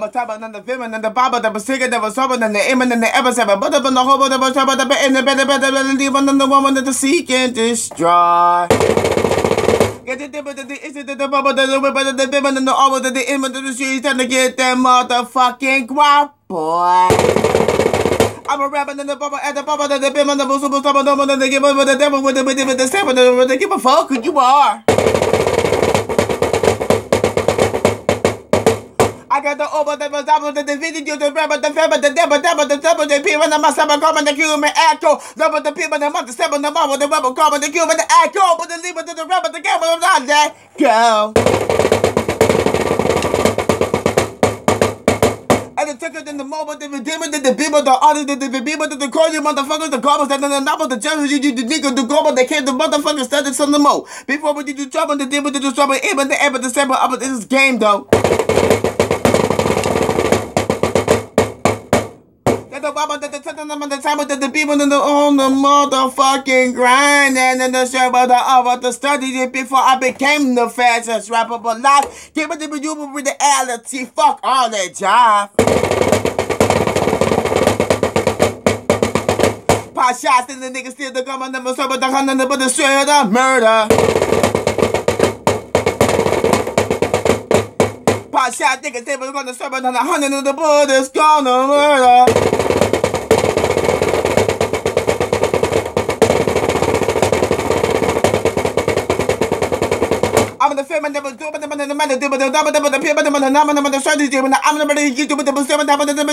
I'm a top and the film and the Baba that was sicker that was sober than the Amen and the ever seven. But up in the hobo that was trouble the bed in the better than the one than the woman that the sea can destroy. Get it, is it the bubble that the river that the women and the over that the image of the streets trying to get that motherfucking guap, boy. I'm a rapper in the bubble at the bubble that the bim and the most of the they give over the devil with the seven, they give a fuck who you are. I got the over the double the video, the rapper, the feather, the devil, the people, and my seven carbon, the human echo, double the people, the mother, seven, the mom with the rebel carbon, the human echo, but the lever to the rapper, the camera, not that go. And the ticket in the moment, the redeemer, the people, the artist, the people, the call you motherfuckers, the garbage, and the number, the judges, you the nigga, the garbage, they came the motherfuckers started some more. Before we did the trouble, the devil did the trouble, even the ever, the seven, up in this game though. The Baba, the time of the people on the motherfucking grind, and then the server the studied it before I became the fastest rapper alive. Give it to you with the reality. Fuck all that jive. Pot shots and the niggas still the gun on the server, the hunter, but the straight of murder. Pot shot niggas, they were gonna serve on the hunter and the bullet is gonna murder. I'm the film and never do, but the man, the man, the people, the people, the strategy, when I'm the ready to do with the seven, the top of the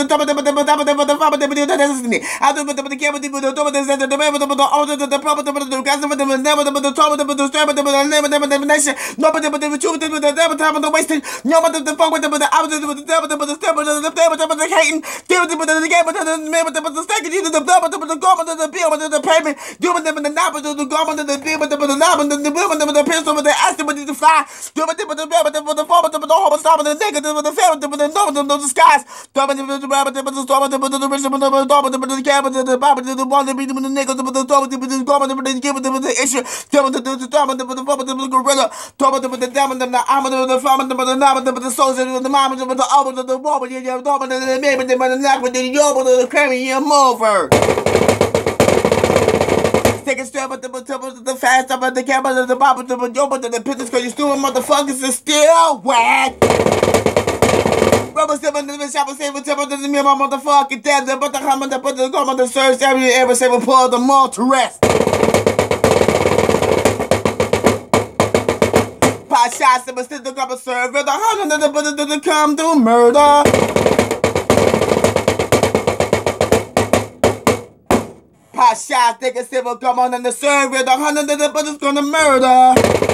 destiny. I do with the camera, the center, the way with the order, the proper, the gas of the never, the top of the strap, the name of the nation. Nobody but the truth with the devil, time of the wasting. Nobody the phone with the outlet with the devil, the step of the devil, the hating. Give it to the game, but the name of the second, the devil, the government of the bill, the payment. Doing them in the knob of the government of the bill, but the knob and the women of the pistol with the asset. To fly, do it with the rabbit, with the former, with the whole stop, with the negative, with the fair, with the north of the skies, with the rabbit, with the storm, with the rich, with the dog, with the cabin, with the Bible, with the one, with the niggas, with the dog, with the government, with the give with the issue, with the diamond, with the former, with the gorilla, with the diamond, the armor, with the farmer, with the name, with the soldier, with the mama, with the album, with the war, with the dog, with the name, with the neck, with the yob, with the carry him over. Take a step at the fast up at the camera, the Bible, the yoba, the pictures, because you stupid motherfuckers is still whack. Rubber seven, the shop, save temple, doesn't mean my motherfucking dead, but the hammer, the put the government, the search, every single pull the more to rest. Pot shots, but still the government server, the hundred, the come to murder. Pot shots, they can still come on and the server, the hundred, the but it's gonna murder.